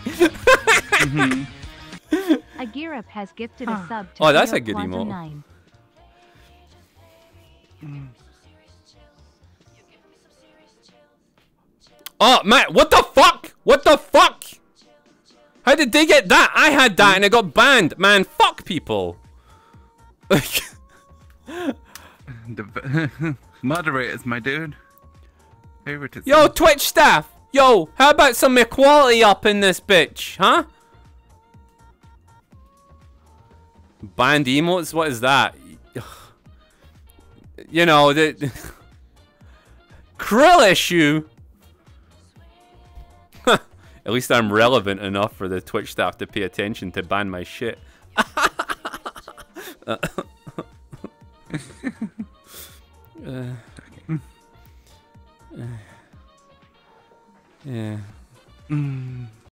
Agirap has gifted a sub to Oh, that's a good emote. 9. Oh, man, what the fuck? What the fuck? How did they get that? I had that and it got banned. Man, fuck people. The moderators, my dude. Favoritism. Yo, Twitch staff. Yo, how about some equality up in this bitch, huh? Banned emotes? What is that? You know, the... Krill issue. At least I'm relevant enough for the Twitch staff to pay attention to ban my shit. Yeah.